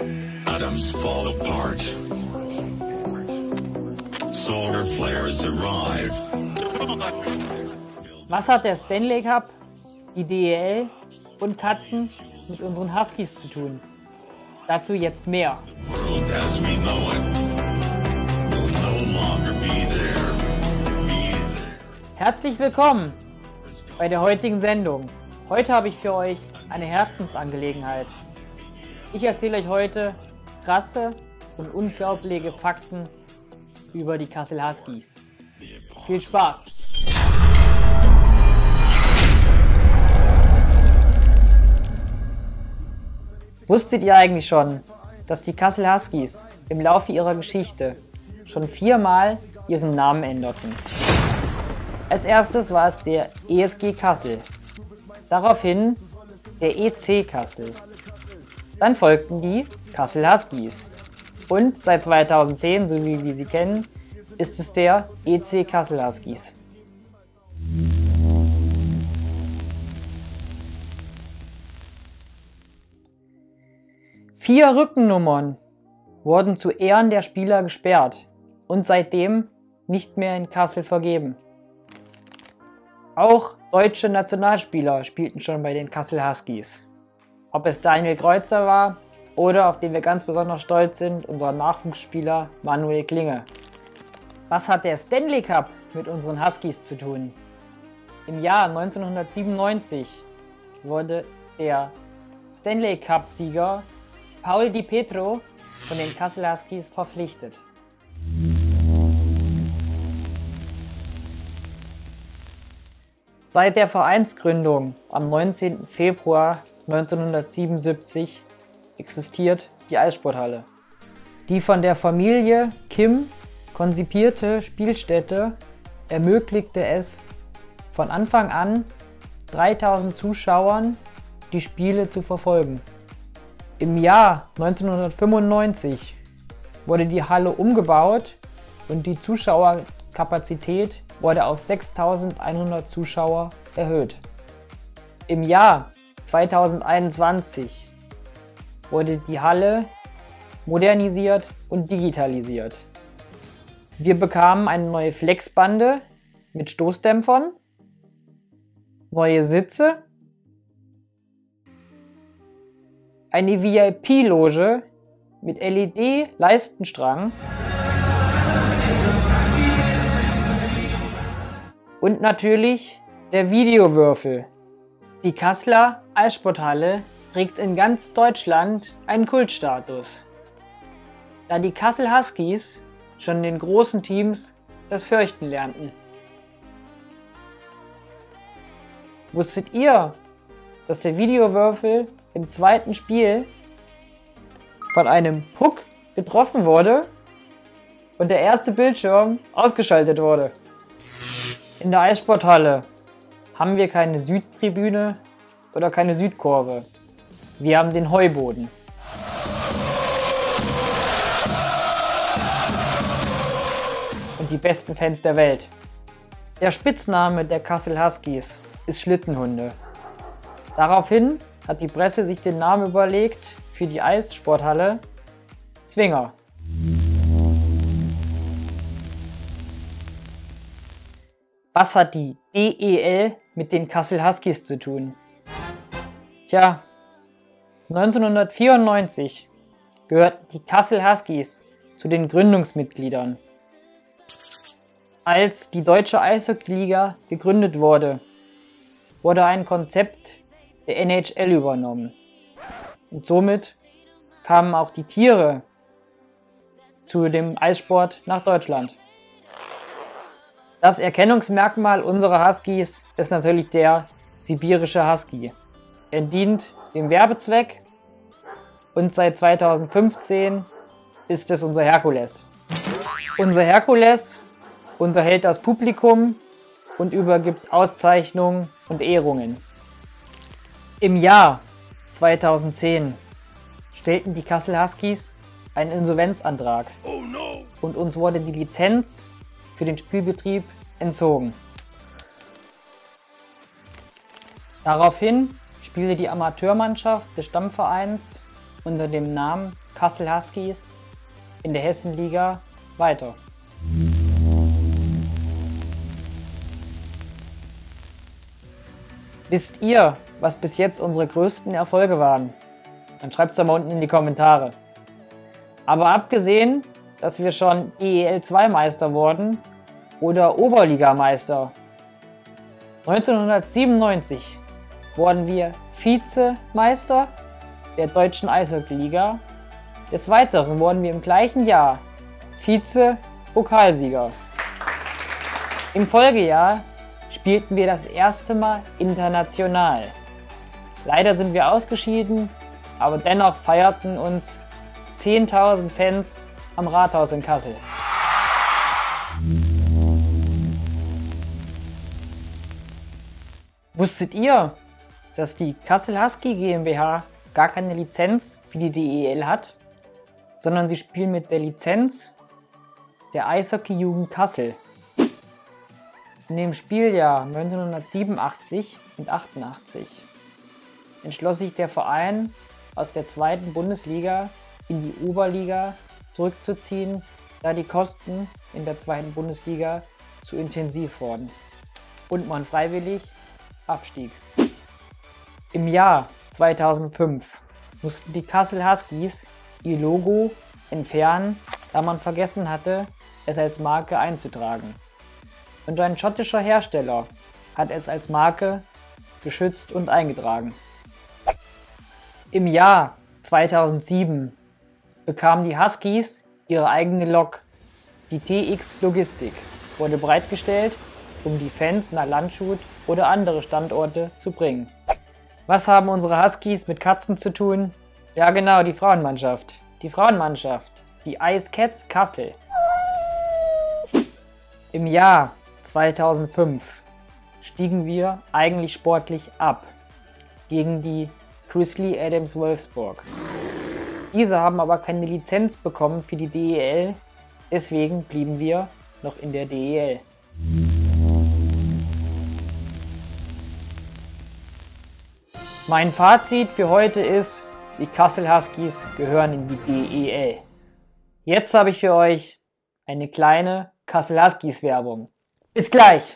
Atoms fall apart. Solar flares arrive. Was hat der Stanley Cup, die DEL und Katzen mit unseren Huskies zu tun? Dazu jetzt mehr. World as we know it will no longer be there. Herzlich willkommen bei der heutigen Sendung. Heute habe ich für euch eine Herzensangelegenheit. Ich erzähle euch heute krasse und unglaubliche Fakten über die Kassel Huskies. Viel Spaß! Wusstet ihr eigentlich schon, dass die Kassel Huskies im Laufe ihrer Geschichte schon 4-mal ihren Namen änderten? Als erstes war es der ESG Kassel, daraufhin der EC Kassel. Dann folgten die Kassel Huskies und seit 2010, so wie wir sie kennen, ist es der EC Kassel Huskies. Vier Rückennummern wurden zu Ehren der Spieler gesperrt und seitdem nicht mehr in Kassel vergeben. Auch deutsche Nationalspieler spielten schon bei den Kassel Huskies. Ob es Daniel Kreuzer war oder, auf den wir ganz besonders stolz sind, unser Nachwuchsspieler Manuel Klinge. Was hat der Stanley Cup mit unseren Huskies zu tun? Im Jahr 1997 wurde der Stanley Cup-Sieger Paul Di Pietro von den Kassel Huskies verpflichtet. Seit der Vereinsgründung am 19. Februar 1977 existiert die Eissporthalle. Die von der Familie Kim konzipierte Spielstätte ermöglichte es von Anfang an 3000 Zuschauern, die Spiele zu verfolgen. Im Jahr 1995 wurde die Halle umgebaut und die Zuschauerkapazität wurde auf 6100 Zuschauer erhöht. Im Jahr 2021 wurde die Halle modernisiert und digitalisiert. Wir bekamen eine neue Flexbande mit Stoßdämpfern, neue Sitze, eine VIP-Loge mit LED-Leistenstrang und natürlich der Videowürfel. Die Kasseler Eissporthalle trägt in ganz Deutschland einen Kultstatus, da die Kassel Huskies schon in den großen Teams das Fürchten lernten. Wusstet ihr, dass der Videowürfel im zweiten Spiel von einem Puck getroffen wurde und der erste Bildschirm ausgeschaltet wurde? In der Eissporthalle haben wir keine Südtribüne oder keine Südkurve. Wir haben den Heuboden. Und die besten Fans der Welt. Der Spitzname der Kassel Huskies ist Schlittenhunde. Daraufhin hat die Presse sich den Namen überlegt für die Eissporthalle Zwinger. Was hat die DEL mit den Kassel Huskies zu tun? Tja, 1994 gehörten die Kassel Huskies zu den Gründungsmitgliedern. Als die Deutsche Eishockeyliga gegründet wurde, wurde ein Konzept der NHL übernommen. Und somit kamen auch die Tiere zu dem Eissport nach Deutschland. Das Erkennungsmerkmal unserer Huskies ist natürlich der sibirische Husky. Er dient dem Werbezweck und seit 2015 ist es unser Herkules. Unser Herkules unterhält das Publikum und übergibt Auszeichnungen und Ehrungen. Im Jahr 2010 stellten die Kassel Huskies einen Insolvenzantrag und uns wurde die Lizenz für den Spielbetrieb entzogen. Daraufhin spielte die Amateurmannschaft des Stammvereins unter dem Namen Kassel Huskies in der Hessenliga weiter. Wisst ihr, was bis jetzt unsere größten Erfolge waren? Dann schreibt es doch mal unten in die Kommentare. Aber abgesehen, dass wir schon DEL 2 Meister wurden oder Oberligameister. 1997 wurden wir Vizemeister der Deutschen Eishockeyliga. Des Weiteren wurden wir im gleichen Jahr Vize-Pokalsieger. Im Folgejahr spielten wir das erste Mal international. Leider sind wir ausgeschieden, aber dennoch feierten uns 10.000 Fans am Rathaus in Kassel. Wusstet ihr, dass die Kassel Husky GmbH gar keine Lizenz für die DEL hat, sondern sie spielen mit der Lizenz der Eishockey-Jugend Kassel? In dem Spieljahr 1987 und 88 entschloss sich der Verein, aus der zweiten Bundesliga in die Oberliga zurückzuziehen, da die Kosten in der zweiten Bundesliga zu intensiv wurden und man freiwillig abstieg. Im Jahr 2005 mussten die Kassel Huskies ihr Logo entfernen, da man vergessen hatte, es als Marke einzutragen. Und ein schottischer Hersteller hat es als Marke geschützt und eingetragen. Im Jahr 2007 bekamen die Huskies ihre eigene Lok. Die TX Logistik wurde bereitgestellt, um die Fans nach Landshut oder andere Standorte zu bringen. Was haben unsere Huskies mit Katzen zu tun? Ja genau, die Frauenmannschaft. Die Frauenmannschaft, die Ice Cats Kassel. Im Jahr 2005 stiegen wir eigentlich sportlich ab gegen die Grizzly Adams Wolfsburg. Diese haben aber keine Lizenz bekommen für die DEL, deswegen blieben wir noch in der DEL. Mein Fazit für heute ist, die Kassel Huskies gehören in die DEL. Jetzt habe ich für euch eine kleine Kassel Huskies Werbung. Bis gleich!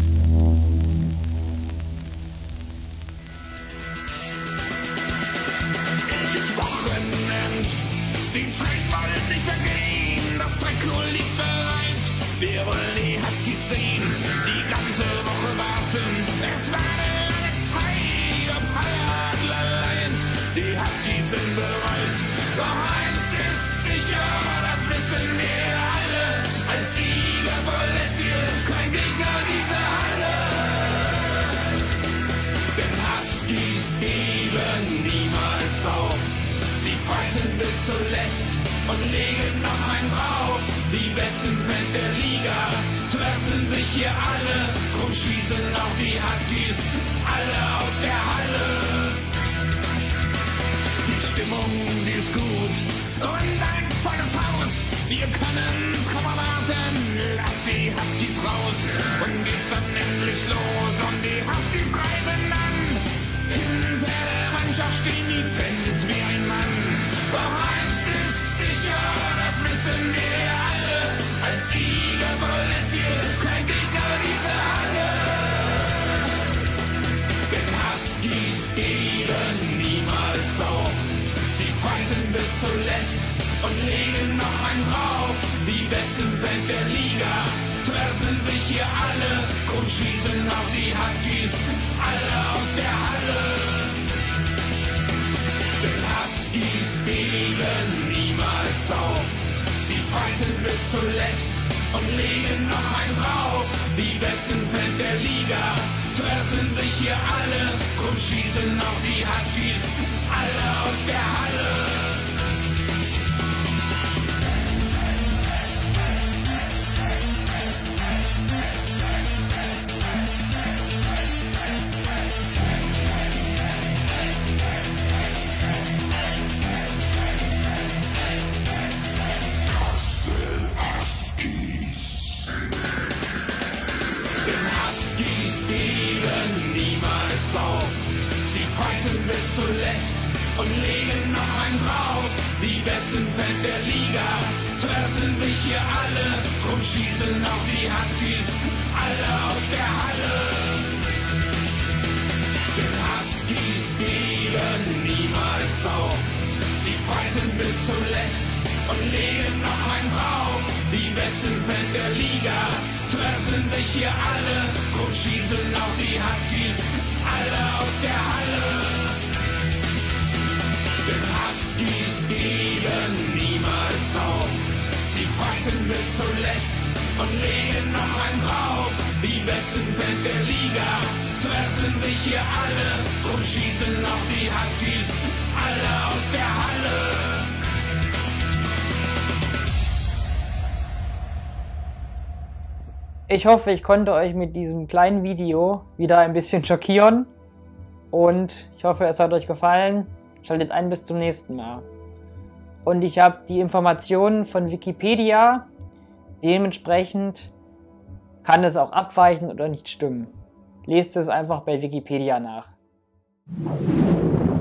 Die Zeit wollen nicht vergehen, das Trikot liegt bereit. Wir wollen die Huskies sehen, die ganze Woche warten. Es war eine lange Zeit, ob Adler Lions. Die Huskies sind bereit. Doch eins ist sicher, das wissen wir alle. Als Sieger verlässt ihr kein Gegner diese Halle. Denn Huskies geben niemals auf. Sie fighten bis zuletzt und legen noch einen drauf. Die besten Fans der Liga treffen sich hier alle. Drum schießen auch die Huskies alle aus der Halle. Die Stimmung, die ist gut und ein volles Haus. Wir können's kaum erwarten. Lass die Huskies raus und geht's dann endlich los. Und die Huskies treiben an. Hinter der Mannschaft stehen die Fans wie ein Mann. Doch eins ist sicher, das wissen wir alle. Als Sieger verlässt ihr kein Gegner diese Halle. Denn Huskies geben niemals auf. Sie fighten bis zuletzt und legen noch einen drauf. Die besten Fans der Liga treffen sich hier alle. Drum schießen auch die Huskies alle aus der Halle. Denn Huskies geben niemals auf. Sie fighten bis zuletzt und legen noch einen drauf. Die besten Fans der Liga treffen sich hier alle. Drum schießen auch die Huskies alle aus der Halle. Geben niemals auf. Sie fighten bis zuletzt und noch ein drauf. Die besten Fans der Liga treffen sich hier alle. Drum schießen auch die Huskies alle aus der Halle. Den Huskies geben niemals auf. Sie fighten bis zuletzt und legen noch ein drauf. Die besten Fans der Liga treffen sich hier alle. Drum schießen auch die Huskies alle aus der Halle. Den Huskies geben niemals auf. Sie fighten bis zuletzt und legen noch ein drauf. Die besten Fans der Liga treffen sich hier alle. Drum schießen auch die Huskies alle aus der Halle. Ich hoffe, ich konnte euch mit diesem kleinen Video wieder ein bisschen schockieren. Und ich hoffe, es hat euch gefallen. Schaltet ein bis zum nächsten Mal. Und ich habe die Informationen von Wikipedia. Dementsprechend kann es auch abweichen oder nicht stimmen. Lest es einfach bei Wikipedia nach.